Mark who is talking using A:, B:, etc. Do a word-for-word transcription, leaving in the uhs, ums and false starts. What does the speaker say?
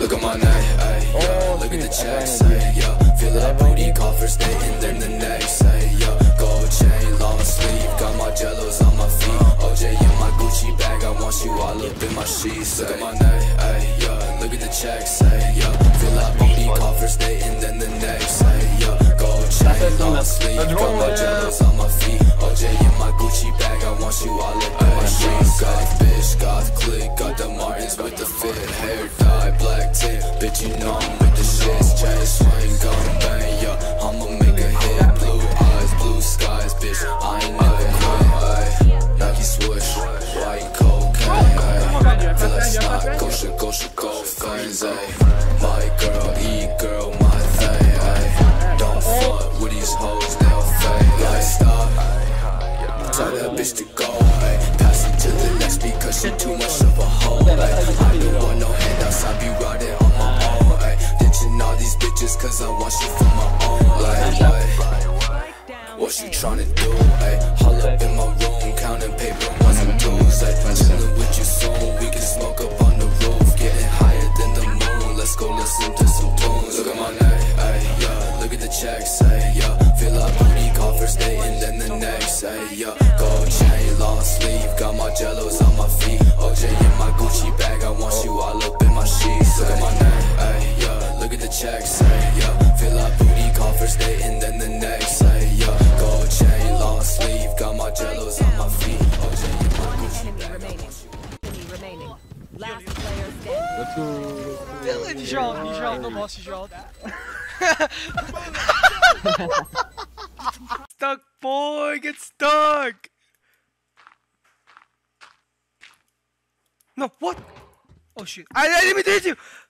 A: Look at my neck, ay, yeah. Look at the checks, ay, yeah. Feel that booty call first day and then the next, ay, yeah. Gold chain, long sleeve, got my jellos on my feet. O J in my Gucci bag, I want you all up in my sheets. Look at my neck, ay, yeah. Look at the checks, ay, yeah. Feel that booty call first day and then the next, ay, yeah. Gold chain, long sleeve, got my jellos on my feet. O J in my Gucci bag, I want you all up in my sheets. Goth bitch, goth click, got the Martins with the fit, hair dye, black tip, bitch you know I'm with the shits. Chain swing, gon' bang, yeah. I'ma make a hit, blue eyes, blue skies, bitch. I ain't never quit, ayy. Nike swoosh, white cocaine, ayy. Feel like snot, gosha, gosha, go fangs, ayy. My girl, E girl, my thing, ayy. Don't fuck with these hoes, they'll fade, like stop. Tell that bitch to go, ayy. Pass it to the next because she too much of a hoe, ayy. I don't want no handouts, I be riding on my own, ayy. Ditching all these bitches cause I want shit for my own, like, ayy. What you tryna do, ayy? Haul up in my room, counting paper, ones and twos, ayy. Chillin' with you soon, we can smoke up on the roof. Getting higher than the moon, let's go listen to some tunes. Look at my neck, ayy, yeah. Look at the checks, ayy, yeah. Feel like booty call first day and then the next, ayy, yeah. Gold chain, long sleeve, got my jellos on my feet. O J in my Gucci bag, I want you all up in my sheets. Look at my neck, ayy, yeah. Look at the checks, ayy, yeah. Feel like booty call first day and then the next, ayy, yeah. Gold chain, long sleeve, got my jellos on my feet. O J in my Gucci bag, I want you.
B: Remaining. Last player standing.
C: Dylan Jean, Jean, no nosso Jean. Stuck, boy, get stuck. No, what? Oh shit! I, I didn't mean to hit you.